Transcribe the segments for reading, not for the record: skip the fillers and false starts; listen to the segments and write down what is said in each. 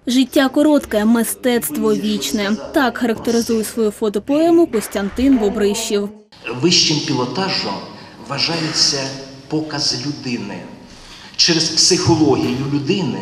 Життя коротке, мистецтво вічне. Так характеризує свою фотопоему Костянтин Бобрищев. Вищим пілотажем вважається показ людини. Через психологію людини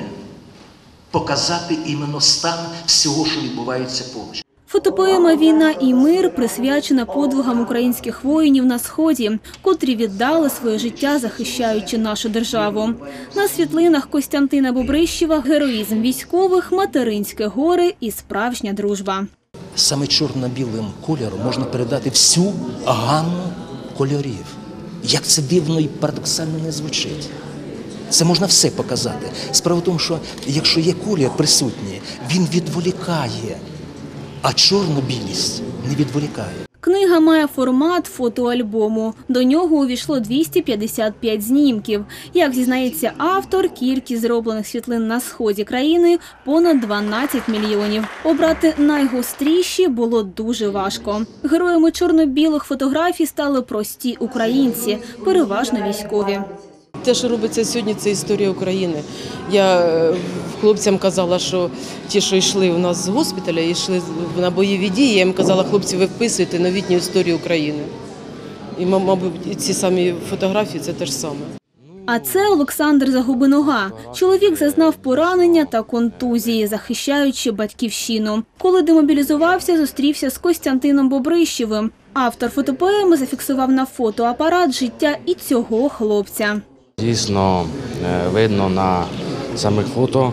показати іменно стан всього, що відбувається поруч. Фотопоема «Війна і мир» присвячена подвигам українських воїнів на Сході, котрі віддали своє життя, захищаючи нашу державу. На світлинах Костянтина Бобрищева героїзм військових, материнське горе і справжня дружба. Саме чорно-білим кольором можна передати всю гамму кольорів. Як це дивно і парадоксально не звучить. Це можна все показати. Справа в тому, що якщо є колір присутній, він відволікає. А чорно-білість не відволікає. Книга має формат фотоальбому. До нього увійшло 255 знімків. Як зізнається автор, кількість зроблених світлин на сході країни – понад 12 мільйонів. Обрати найгостріші було дуже важко. Героями чорно-білих фотографій стали прості українці, переважно військові. Те, що робиться сьогодні, це історія України. Я хлопцям казала, що ті, що йшли у нас з госпіталя, йшли на бойові дії, я їм казала, хлопці, ви вписуєте новітню історію України. І, мабуть, ці самі фотографії – це те ж саме. А це Олександр Загубинога. Чоловік зазнав поранення та контузії, захищаючи батьківщину. Коли демобілізувався, зустрівся з Костянтином Бобрищевим. Автор фотопоеми зафіксував на фотоапарат життя і цього хлопця. Дійсно, видно на самих фото,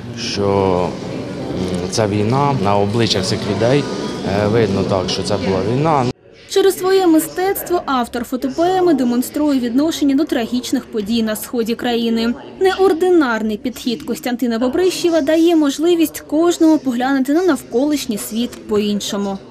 що це війна, на обличчях цих людей видно так, що це була війна. Через своє мистецтво автор фотопоеми демонструє відношення до трагічних подій на сході країни. Неординарний підхід Костянтина Бобрищева дає можливість кожному поглянути на навколишній світ по-іншому.